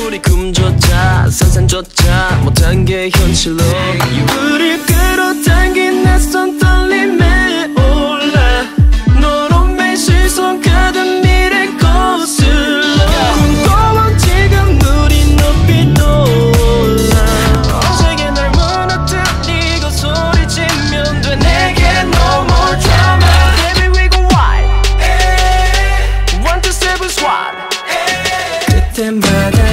우리 꿈조차 상상조차 못한 게 현실로 우릴 끌어당긴 낯선 떨림에 올라 너로 매 시선 가득 미래 거슬러 꿈꿔온 지금 우리 높이 떠올라 어제게 날 무너뜨리고 소리치면 돼 내게 no more drama Baby we go wild 1, 2, 7 SWAT 그때마다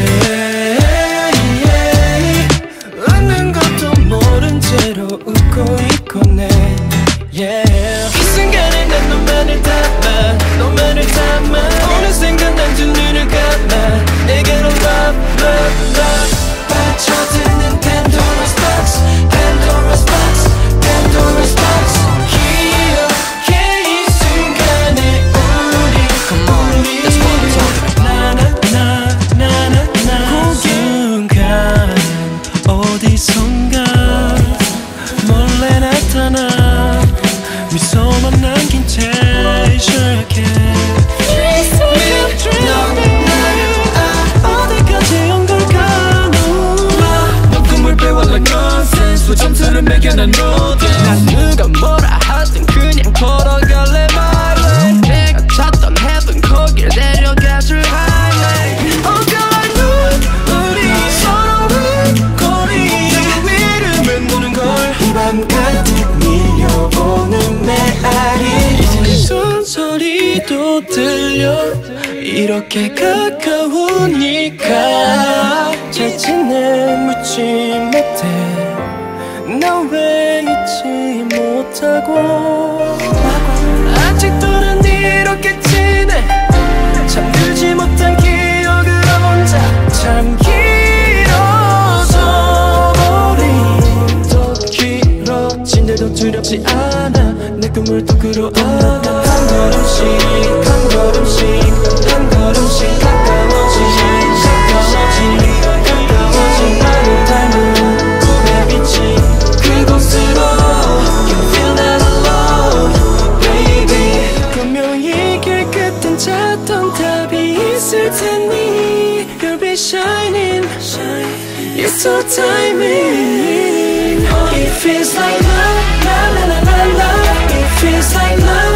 웃는 것도 모른 채로 웃고 있고네 이 순간에 난 너만을 담아 너만을 담아 어느샌가 난 두 눈을 감아 내게로 love love love 빠져드는 Pandora's box Pandora's box Pandora's box 기억해 이 순간에 우리 Come on, that's what I'm talking about 나나나나나 순간 어디선가 몰래 나타나 미소만 남긴 채 시작해 어디까지 온 걸까 넌 꿈을 빼와 like nonsense 점수를 매겨 난 로딩 난 누가 뭐라 하든 그냥 걸어갈래 my way 내가 찾던 heaven 거길 내려가줄 highway Oh girl I know 우리 서로의 거리 이름에 노는 걸 이 밤 가득 밀려오는 메아리 이제 손소리도 들려 이렇게 가까우니까 잘 지내 묻지 못해 나 왜 잊지 못하고 아직도 난 이렇게 지내 잠들지 못한 기억을 혼자 참 길어져 버린 더 길어진데도 두렵지 않아 내 꿈을 또 끌어안아 한 걸음씩 한 걸음씩 한 걸음씩 가까워진 나를 닮은 꿈의 빛이 그곳으로 You feel not alone baby 분명히 길 끝엔 찾던 답이 있을 테니 You'll be shining You're so timing It feels like love, la la la la la It feels like love